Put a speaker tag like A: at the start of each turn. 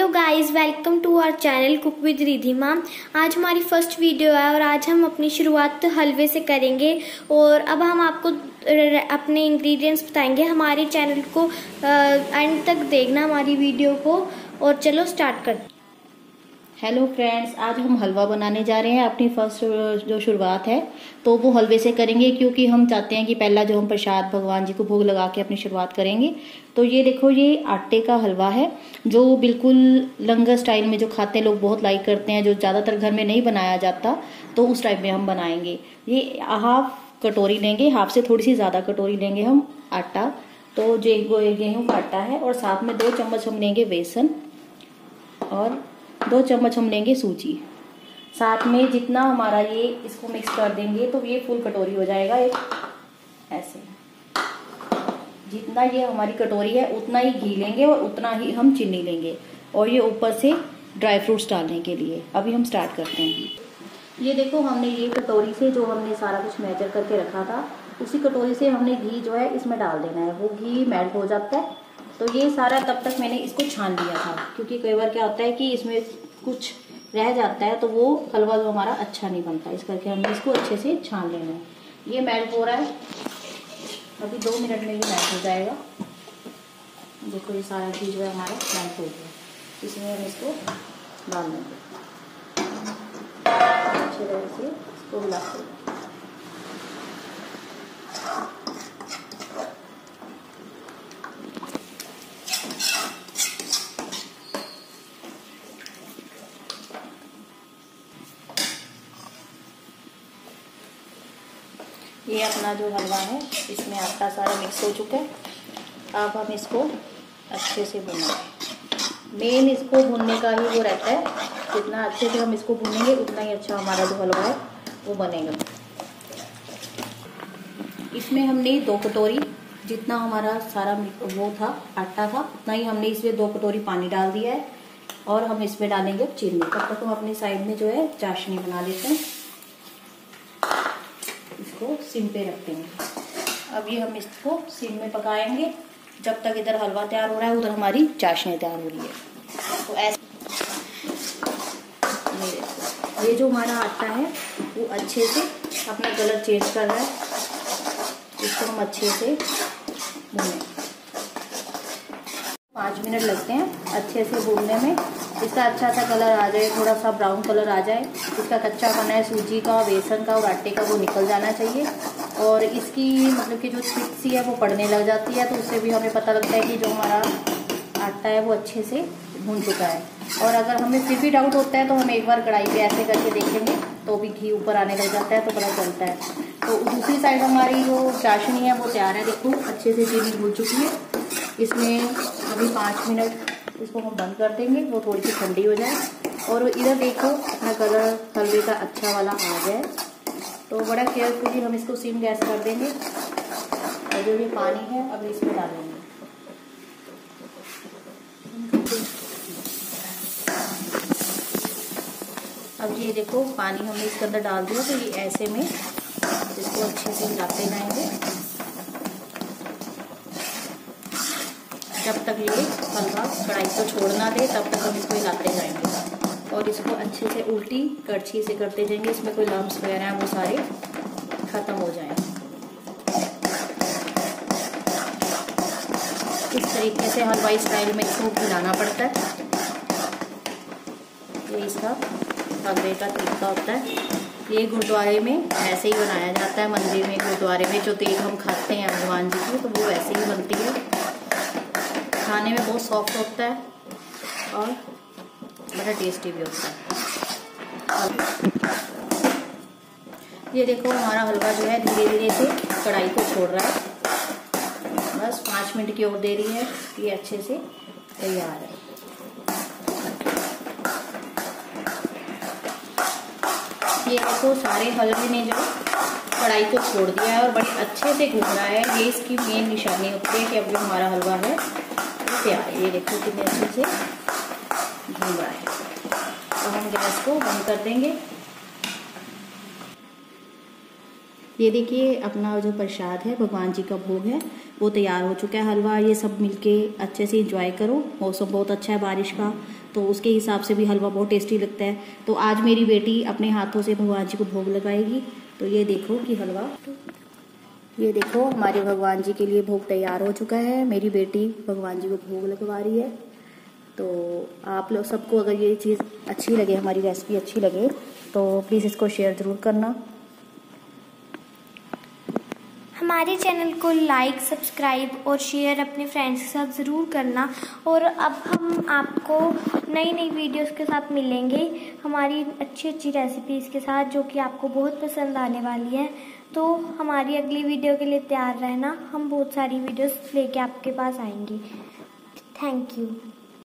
A: Guys, welcome to our channel cook with Ridhima. आज हमारी first video है और आज हम अपनी शुरुआत हलवे से करेंगे। और अब हम आपको अपने इंग्रेडिएंट्स बताएंगे। हमारे चैनल को एंड तक देखना हमारी वीडियो को। और चलो स्टार्ट करते हैं।
B: हेलो फ्रेंड्स, आज हम हलवा बनाने जा रहे हैं। अपनी फर्स्ट जो शुरुआत है तो वो हलवे से करेंगे, क्योंकि हम चाहते हैं कि पहला जो हम प्रसाद भगवान जी को भोग लगा के अपनी शुरुआत करेंगे। तो ये देखो, ये आटे का हलवा है जो बिल्कुल लंगर स्टाइल में जो खाते हैं लोग बहुत लाइक करते हैं, जो ज़्यादातर घर में नहीं बनाया जाता, तो उस टाइप में हम बनाएंगे। ये हाफ कटोरी लेंगे, हाफ से थोड़ी सी ज़्यादा कटोरी लेंगे हम आटा। तो जो गेहूँ का आटा है, और साथ में 2 चम्मच हम लेंगे बेसन और 2 चम्मच हम लेंगे सूजी। साथ में जितना हमारा ये इसको मिक्स कर देंगे तो ये फुल कटोरी हो जाएगा। एक ऐसे जितना ये हमारी कटोरी है उतना ही घी लेंगे और उतना ही हम चीनी लेंगे, और ये ऊपर से ड्राई फ्रूट्स डालने के लिए। अभी हम स्टार्ट करते हैं। ये देखो, हमने ये कटोरी से जो हमने सारा कुछ मेजर करके रखा था, उसी कटोरी से हमने घी जो है इसमें डाल देना है। वो घी मेल्ट हो जाता है। तो ये सारा तब तक मैंने इसको छान लिया था, क्योंकि कई बार क्या होता है कि इसमें कुछ रह जाता है तो वो हलवा जो हमारा अच्छा नहीं बनता। इस करके हमने इसको अच्छे से छान लेना है। ये मेल्ट हो रहा है, अभी 2 मिनट में ये मेल्ट हो जाएगा। देखो, ये सारा घी जो है हमारा मेल्ट हो गया। इसमें हम इसको डाल देंगे, अच्छे तरह से इसको मिलाते हैं। ये अपना जो हलवा है इसमें आटा सारा मिक्स हो चुका है। अब हम इसको अच्छे से भूनेंगे। मेन इसको भूनने का ही वो रहता है, जितना अच्छे से हम इसको भूनेंगे उतना ही अच्छा हमारा जो हलवा है वो बनेगा। इसमें हमने 2 कटोरी जितना हमारा सारा वो था आटा था, उतना ही हमने इसमें 2 कटोरी पानी डाल दिया है। और हम इसमें डालेंगे चीनी। तब तक हम अपनी साइड में जो है चाशनी बना लेते हैं। इसको सिम पे रखते हैं। अब ये हम इसको सिम में पकाएंगे जब तक इधर हलवा तैयार हो रहा है, उधर हमारी चाशनी तैयार हो रही है। तो ऐसे ये जो हमारा आटा है वो अच्छे से अपना कलर चेंज कर रहा है। इसको हम अच्छे से भूनें। 5 मिनट लगते हैं अच्छे से भूनने में। इसका अच्छा सा कलर आ जाए, थोड़ा सा ब्राउन कलर आ जाए। इसका कच्चा बना है सूजी का, बेसन का और आटे का, वो निकल जाना चाहिए। और इसकी मतलब कि जो चिट सी है वो पड़ने लग जाती है, तो उससे भी हमें पता लगता है कि जो हमारा आटा है वो अच्छे से भून चुका है। और अगर हमें फिर भी डाउट होता है तो हम एक बार कढ़ाई पे ऐसे करके देखेंगे तो भी घी ऊपर आने लग जाता है, तो पता चलता है। तो दूसरी साइड हमारी जो चाशनी है वो तैयार है। देखो, अच्छे से चीनी भून चुकी है। इसमें अभी 5 मिनट इसको हम बंद कर देंगे, वो थोड़ी सी ठंडी हो जाए। और इधर देखो, अपना कलर हलवे का अच्छा वाला आ जाए। तो बड़ा केयरफुली हम इसको सिम गैस कर देंगे। और जो ये पानी है अब इसमें डालेंगे। अब ये देखो, पानी हमने इसके अंदर डाल दिया। तो ये ऐसे में इसको अच्छे से मिलाते जाएंगे जब तक ये हलवा कढ़ाई को छोड़ ना दे, तब तक हम इसको हिलाते जाएंगे। और इसको अच्छे से उल्टी करछी से करते जाएंगे। इसमें कोई लम्स वगैरह हैं वो सारे खत्म हो जाएं। इस तरीके से हलवाई स्टाइल में इसको हिलाना पड़ता है। ये इसका हलवे का तरीका होता है। ये गुरुद्वारे में ऐसे ही बनाया जाता है। मंदिर में, गुरुद्वारे में जो तेल हम खाते हैं भगवान जी की, तो वो ऐसे ही बनती है। खाने में बहुत सॉफ्ट होता है और बड़ा टेस्टी भी होता है। ये देखो, हमारा हलवा जो है धीरे धीरे से कढ़ाई को छोड़ रहा है। बस 5 मिनट की और देरी है, ये अच्छे से तैयार है। ये देखो, सारे हलवे ने जो कढ़ाई को छोड़ दिया है और बड़े अच्छे से घूम रहा है। ये इसकी मेन निशानी होती है कि अब जो हमारा हलवा है तैयार। ये देखो कितने अच्छे से घूम रहा है। तो हम गैस को बंद कर देंगे। ये देखिए अपना जो प्रसाद है, भगवान जी का भोग है, वो तैयार हो चुका है। हलवा ये सब मिलके अच्छे से एंजॉय करो। मौसम बहुत अच्छा है बारिश का, तो उसके हिसाब से भी हलवा बहुत टेस्टी लगता है। तो आज मेरी बेटी अपने हाथों से भगवान जी को भोग लगाएगी। तो ये देखो कि हलवा, ये देखो हमारे भगवान जी के लिए भोग तैयार हो चुका है। मेरी बेटी भगवान जी को भोग लगवा रही है। तो आप लोग सबको अगर ये चीज़ अच्छी लगे, हमारी रेसिपी अच्छी लगे, तो प्लीज़ इसको शेयर ज़रूर करना।
A: हमारे चैनल को लाइक, सब्सक्राइब और शेयर अपने फ्रेंड्स के साथ ज़रूर करना। और अब हम आपको नई नई वीडियोस के साथ मिलेंगे, हमारी अच्छी अच्छी रेसिपीज़ के साथ, जो कि आपको बहुत पसंद आने वाली है। तो हमारी अगली वीडियो के लिए तैयार रहना, हम बहुत सारी वीडियोस लेके आपके पास आएंगे। Thank you.